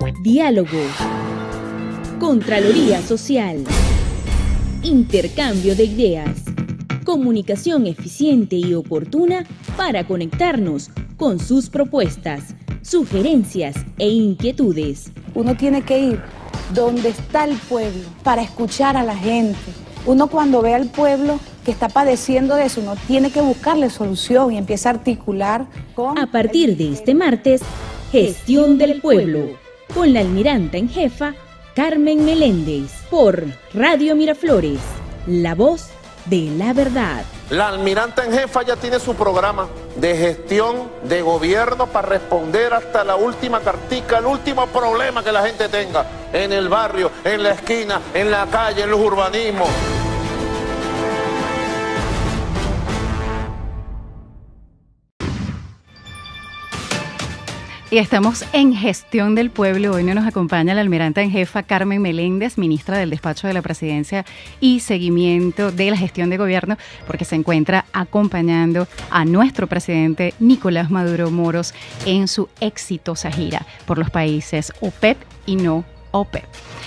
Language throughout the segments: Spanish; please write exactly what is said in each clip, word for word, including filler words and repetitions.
Diálogo. Contraloría Social. Intercambio de ideas. Comunicación eficiente y oportuna para conectarnos con sus propuestas, sugerencias e inquietudes. Uno tiene que ir donde está el pueblo para escuchar a la gente. Uno cuando ve al pueblo que está padeciendo de eso, uno tiene que buscarle solución y empieza a articular con... A partir de este martes, Gestión del Pueblo, con la almiranta en jefa, Carmen Meléndez, por Radio Miraflores, la voz de la verdad. La almiranta en jefa ya tiene su programa de gestión de gobierno para responder hasta la última cartica, el último problema que la gente tenga en el barrio, en la esquina, en la calle, en los urbanismos. Y estamos en Gestión del Pueblo. Hoy nos acompaña la almiranta en jefa Carmen Meléndez, ministra del Despacho de la Presidencia y Seguimiento de la Gestión de Gobierno, porque se encuentra acompañando a nuestro presidente Nicolás Maduro Moros en su exitosa gira por los países OPEP y no OPEP.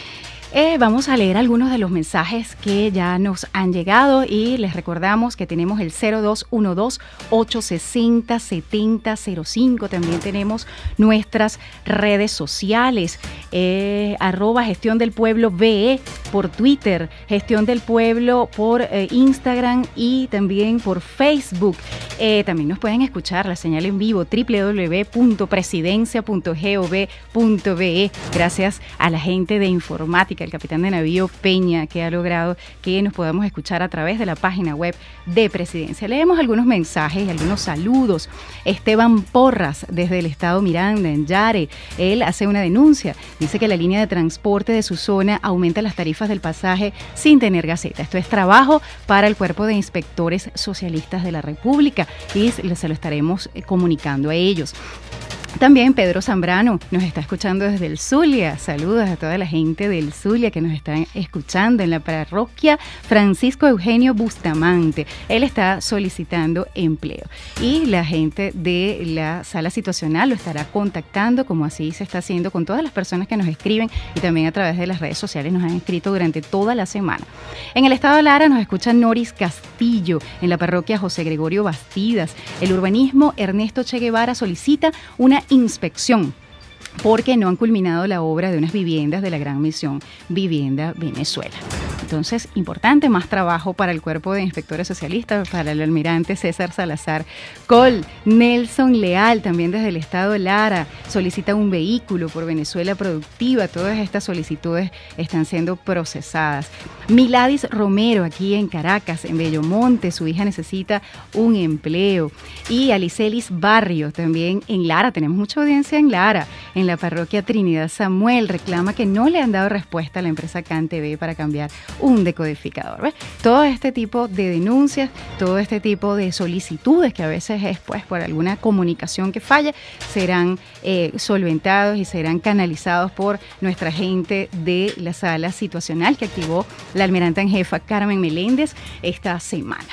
Eh, vamos a leer algunos de los mensajes que ya nos han llegado y les recordamos que tenemos el cero dos uno dos, ocho seis cero, siete cero cero cinco. También tenemos nuestras redes sociales, eh, arroba Gestión del Pueblo V E por Twitter, Gestión del Pueblo por eh, Instagram y también por Facebook. Eh, también nos pueden escuchar la señal en vivo doble u doble u doble u punto presidencia punto gov punto be. Gracias a la gente de informática, el capitán de navío Peña, que ha logrado que nos podamos escuchar a través de la página web de Presidencia. Leemos algunos mensajes y algunos saludos. Esteban Porras, desde el estado Miranda, en Yare, él hace una denuncia. Dice que la línea de transporte de su zona aumenta las tarifas del pasaje sin tener gaceta. Esto es trabajo para el Cuerpo de Inspectores Socialistas de la República y se lo estaremos comunicando a ellos. También Pedro Zambrano nos está escuchando desde el Zulia. Saludos a toda la gente del Zulia que nos están escuchando en la parroquia Francisco Eugenio Bustamante. Él está solicitando empleo y la gente de la sala situacional lo estará contactando, como así se está haciendo con todas las personas que nos escriben y también a través de las redes sociales nos han escrito durante toda la semana. En el estado de Lara nos escucha Noris Castillo, en la parroquia José Gregorio Bastidas. El urbanismo Ernesto Che Guevara solicita una inspección porque no han culminado la obra de unas viviendas de la Gran Misión Vivienda Venezuela. Entonces, importante, más trabajo para el Cuerpo de Inspectores Socialistas, para el almirante César Salazar Col. Nelson Leal, también desde el estado de Lara, solicita un vehículo por Venezuela Productiva. Todas estas solicitudes están siendo procesadas. Miladis Romero, aquí en Caracas, en Bellomonte, su hija necesita un empleo. Y Alicelis Barrio, también en Lara, tenemos mucha audiencia en Lara, en la parroquia Trinidad Samuel, reclama que no le han dado respuesta a la empresa C A N T V para cambiar un decodificador. ¿Ves? Todo este tipo de denuncias, todo este tipo de solicitudes que a veces es pues por alguna comunicación que falla, serán eh, solventados y serán canalizados por nuestra gente de la sala situacional que activó la almiranta en jefa Carmen Meléndez esta semana.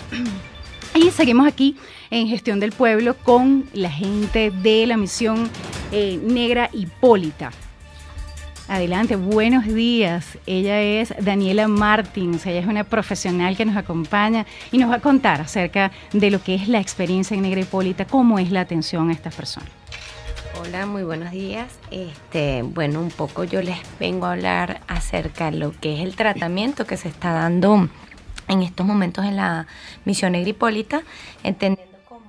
Y seguimos aquí en Gestión del Pueblo con la gente de la misión eh, Negra Hipólita. Adelante, buenos días. Ella es Daniela Martins, ella es una profesional que nos acompaña y nos va a contar acerca de lo que es la experiencia en Negra Hipólita, cómo es la atención a estas personas. Hola, muy buenos días. Este, bueno, un poco yo les vengo a hablar acerca de lo que es el tratamiento que se está dando en estos momentos en la misión Negra Hipólita, entendiendo como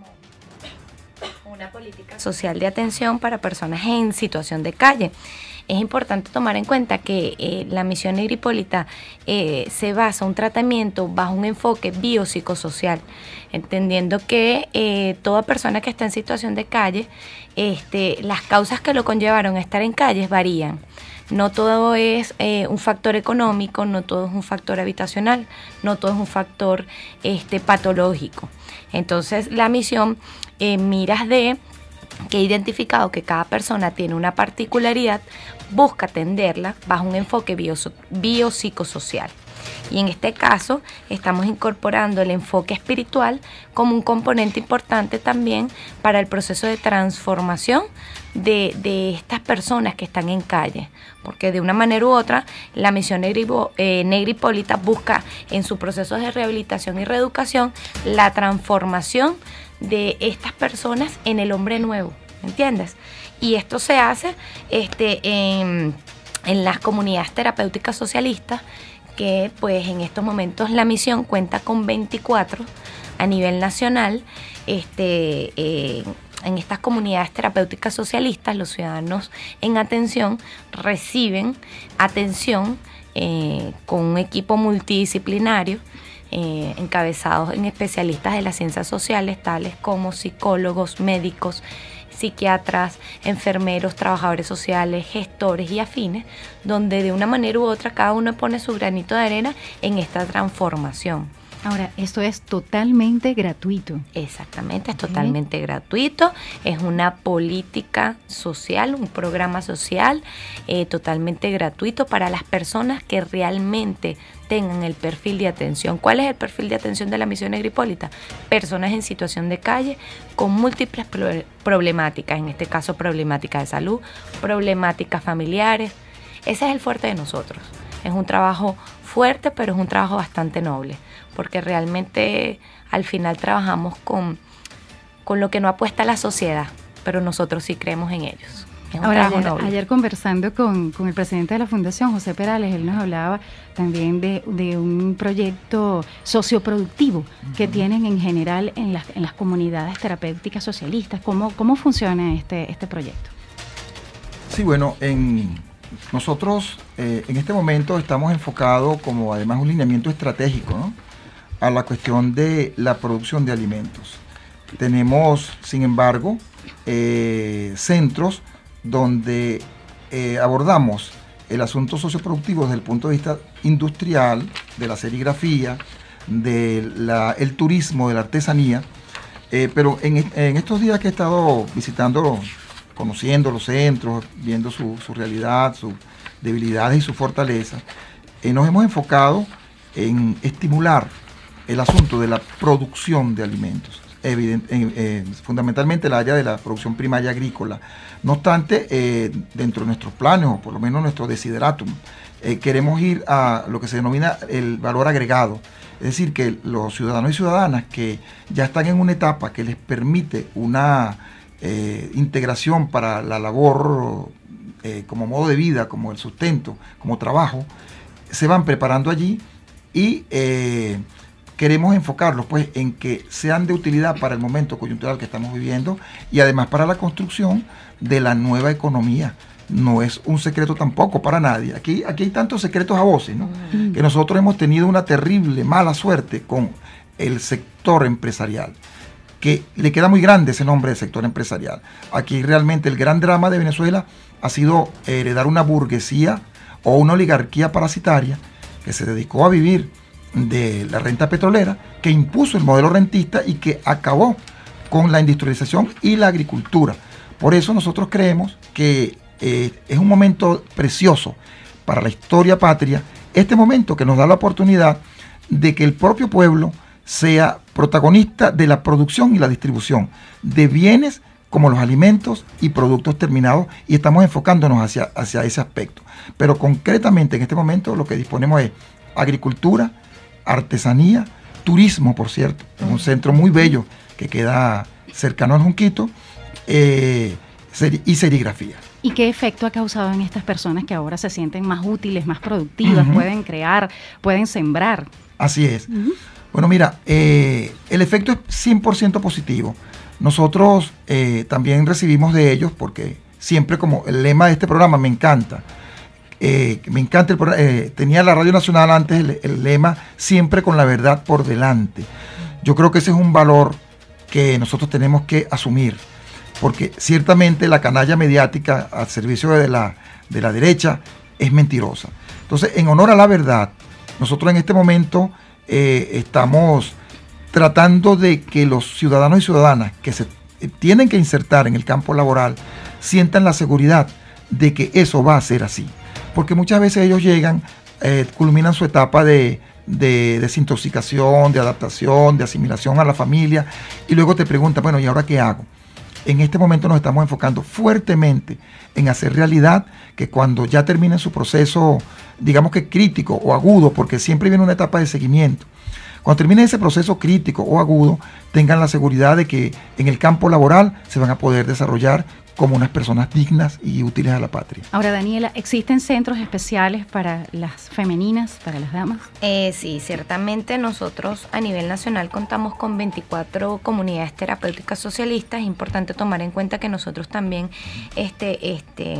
una política social de atención para personas en situación de calle. Es importante tomar en cuenta que eh, la misión Negra Hipólita eh, se basa en un tratamiento bajo un enfoque biopsicosocial, entendiendo que eh, toda persona que está en situación de calle, este, las causas que lo conllevaron a estar en calles varían. No todo es eh, un factor económico, no todo es un factor habitacional, no todo es un factor este, patológico. Entonces la misión eh, miras de que he identificado que cada persona tiene una particularidad, busca atenderla bajo un enfoque bio, biopsicosocial. Y en este caso estamos incorporando el enfoque espiritual como un componente importante también para el proceso de transformación de, de estas personas que están en calle, porque de una manera u otra la misión Negri, eh, Negripólita busca en su proceso de rehabilitación y reeducación la transformación de estas personas en el hombre nuevo, ¿entiendes? Y esto se hace este, en, en las comunidades terapéuticas socialistas, que pues en estos momentos la misión cuenta con veinticuatro a nivel nacional. Este, eh, en estas comunidades terapéuticas socialistas, los ciudadanos en atención reciben atención eh, con un equipo multidisciplinario eh, encabezados en especialistas de las ciencias sociales, tales como psicólogos, médicos, psiquiatras, enfermeros, trabajadores sociales, gestores y afines, donde de una manera u otra cada uno pone su granito de arena en esta transformación. Ahora, esto es totalmente gratuito. Exactamente, es totalmente gratuito, es una política social, un programa social eh, totalmente gratuito para las personas que realmente tengan el perfil de atención. ¿Cuál es el perfil de atención de la misión Negripólita? Personas en situación de calle con múltiples problemáticas, en este caso problemáticas de salud, problemáticas familiares. Ese es el fuerte de nosotros. Es un trabajo fuerte, pero es un trabajo bastante noble, porque realmente al final trabajamos con, con lo que no apuesta la sociedad, pero nosotros sí creemos en ellos. Es un Ahora, trabajo ayer, noble. ayer conversando con, con el presidente de la Fundación, José Perales, él nos hablaba también de, de un proyecto socioproductivo uh-huh. que tienen en general en las, en las comunidades terapéuticas socialistas. ¿Cómo, cómo funciona este, este proyecto? Sí, bueno, en... nosotros eh, en este momento estamos enfocados como además un lineamiento estratégico, ¿no?, a la cuestión de la producción de alimentos. Tenemos, sin embargo, eh, centros donde eh, abordamos el asunto socioproductivo desde el punto de vista industrial, de la serigrafía, del turismo, de la artesanía, eh, pero en, en estos días que he estado visitando, conociendo los centros, viendo su, su realidad, sus debilidades y su fortaleza, eh, nos hemos enfocado en estimular el asunto de la producción de alimentos, evident, eh, eh, fundamentalmente el área de la producción primaria agrícola. No obstante, eh, dentro de nuestros planes, o por lo menos nuestro desideratum, eh, queremos ir a lo que se denomina el valor agregado, es decir, que los ciudadanos y ciudadanas que ya están en una etapa que les permite una Eh, integración para la labor eh, como modo de vida, como el sustento, como trabajo, se van preparando allí y eh, queremos enfocarlos pues en que sean de utilidad para el momento coyuntural que estamos viviendo y además para la construcción de la nueva economía. No es un secreto tampoco para nadie. Aquí, aquí hay tantos secretos a voces, ¿no? Mm. Que nosotros hemos tenido una terrible mala suerte con el sector empresarial, que le queda muy grande ese nombre de sector empresarial. Aquí realmente el gran drama de Venezuela ha sido heredar una burguesía o una oligarquía parasitaria que se dedicó a vivir de la renta petrolera, que impuso el modelo rentista y que acabó con la industrialización y la agricultura. Por eso nosotros creemos que eh, es un momento precioso para la historia patria, este momento que nos da la oportunidad de que el propio pueblo sea protagonista de la producción y la distribución de bienes como los alimentos y productos terminados, y estamos enfocándonos hacia, hacia ese aspecto. Pero concretamente en este momento lo que disponemos es agricultura, artesanía, turismo, por cierto, en un centro muy bello que queda cercano al Junquito, eh, y serigrafía. ¿Y qué efecto ha causado en estas personas que ahora se sienten más útiles, más productivas, uh-huh. pueden crear, pueden sembrar? Así es. Uh-huh. Bueno, mira, eh, el efecto es cien por ciento positivo. Nosotros eh, también recibimos de ellos, porque siempre como el lema de este programa me encanta, eh, me encanta el programa, eh, tenía la Radio Nacional antes el, el lema siempre con la verdad por delante. Yo creo que ese es un valor que nosotros tenemos que asumir, porque ciertamente la canalla mediática al servicio de la, de la derecha es mentirosa. Entonces, en honor a la verdad, nosotros en este momento Eh, estamos tratando de que los ciudadanos y ciudadanas que se eh, tienen que insertar en el campo laboral sientan la seguridad de que eso va a ser así, porque muchas veces ellos llegan, eh, culminan su etapa de de desintoxicación, de adaptación, de asimilación a la familia, y luego te pregunta, bueno, ¿y ahora qué hago? En este momento nos estamos enfocando fuertemente en hacer realidad que cuando ya termine su proceso, digamos que crítico o agudo, porque siempre viene una etapa de seguimiento, cuando termine ese proceso crítico o agudo, tengan la seguridad de que en el campo laboral se van a poder desarrollar como unas personas dignas y útiles a la patria. Ahora, Daniela, ¿existen centros especiales para las femeninas, para las damas? Eh, sí, ciertamente nosotros a nivel nacional contamos con veinticuatro comunidades terapéuticas socialistas. Es importante tomar en cuenta que nosotros también este, este,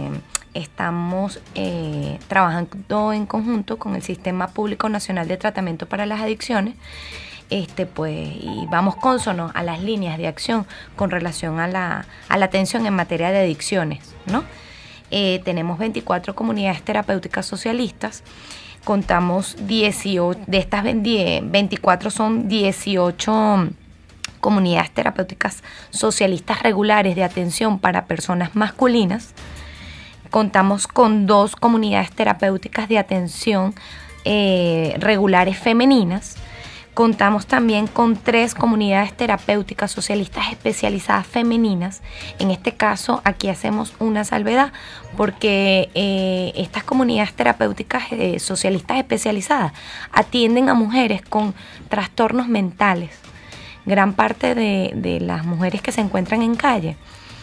estamos eh, trabajando en conjunto con el Sistema Público Nacional de Tratamiento para las Adicciones. Este, pues, y vamos cónsonos a las líneas de acción con relación a la, a la atención en materia de adicciones, ¿no? Eh, tenemos veinticuatro comunidades terapéuticas socialistas, contamos dieciocho, de estas veinticuatro son dieciocho comunidades terapéuticas socialistas regulares de atención para personas masculinas, contamos con dos comunidades terapéuticas de atención eh, regulares femeninas. Contamos también con tres comunidades terapéuticas socialistas especializadas femeninas. En este caso, aquí hacemos una salvedad porque eh, estas comunidades terapéuticas eh, socialistas especializadas atienden a mujeres con trastornos mentales. Gran parte de, de las mujeres que se encuentran en calle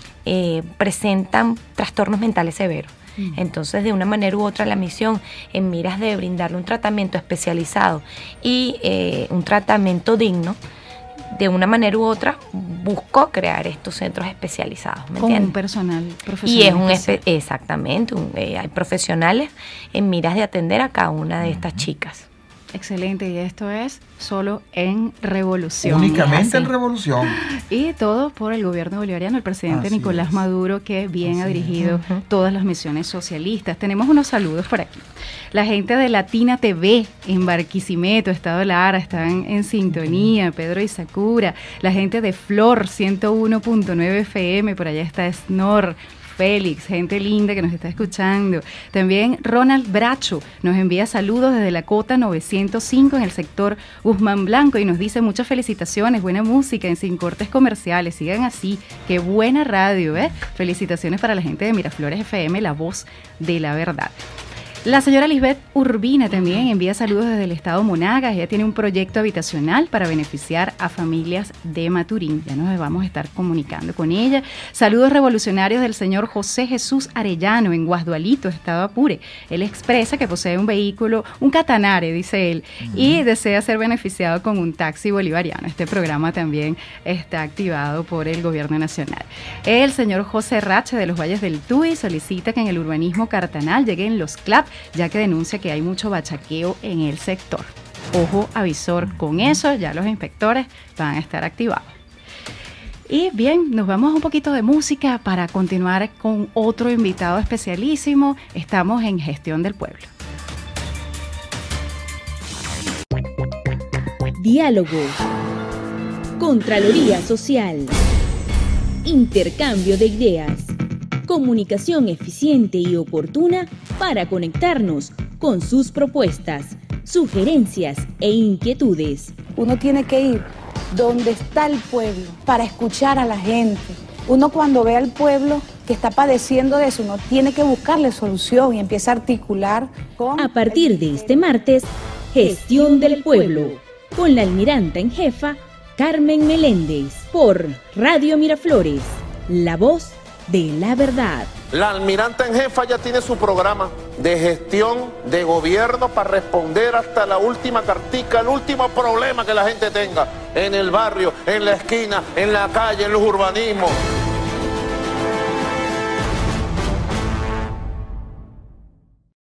eh, presentan trastornos mentales severos. Entonces, de una manera u otra, la misión en miras de brindarle un tratamiento especializado y eh, un tratamiento digno, de una manera u otra, buscó crear estos centros especializados. ¿Me Con entiendes? un personal profesional. Y es un espe- exactamente, un, eh, hay profesionales en miras de atender a cada una de estas chicas. Excelente, y esto es solo en Revolución. Únicamente en Revolución. Y todo por el gobierno bolivariano, el presidente Así Nicolás es. Maduro, que bien Así ha dirigido es. Uh-huh. todas las misiones socialistas. Tenemos unos saludos por aquí. La gente de Latina T V en Barquisimeto, Estado Lara, están en sintonía. Pedro y Sakura. La gente de Flor ciento uno punto nueve F M, por allá está Snor. Félix, gente linda que nos está escuchando. También Ronald Bracho nos envía saludos desde la Cota novecientos cinco en el sector Guzmán Blanco y nos dice muchas felicitaciones, buena música en Sin Cortes Comerciales, sigan así, qué buena radio, ¿eh? Felicitaciones para la gente de Miraflores F M, la voz de la verdad. La señora Lisbeth Urbina también envía saludos desde el estado Monagas. Ella tiene un proyecto habitacional para beneficiar a familias de Maturín. Ya nos vamos a estar comunicando con ella. Saludos revolucionarios del señor José Jesús Arellano en Guasdualito, estado Apure. Él expresa que posee un vehículo, un Catanare, dice él, uh-huh. y desea ser beneficiado con un taxi bolivariano. Este programa también está activado por el gobierno nacional. El señor José Rache de los Valles del Tuy solicita que en el urbanismo cartanal lleguen los C L A P, ya que denuncia que hay mucho bachaqueo en el sector. Ojo avisor con eso, ya los inspectores van a estar activados. Y bien, nos vamos a un poquito de música para continuar con otro invitado especialísimo. Estamos en Gestión del Pueblo. Diálogo. Contraloría Social. Intercambio de ideas. Comunicación eficiente y oportuna para conectarnos con sus propuestas, sugerencias e inquietudes. Uno tiene que ir donde está el pueblo para escuchar a la gente. Uno cuando ve al pueblo que está padeciendo de eso, uno tiene que buscarle solución y empieza a articular con... A partir de este martes, Gestión del Pueblo, con la almiranta en jefa, Carmen Meléndez, por Radio Miraflores, la voz de la verdad. La almiranta en jefa ya tiene su programa de gestión de gobierno para responder hasta la última cartica, el último problema que la gente tenga en el barrio, en la esquina, en la calle, en los urbanismos.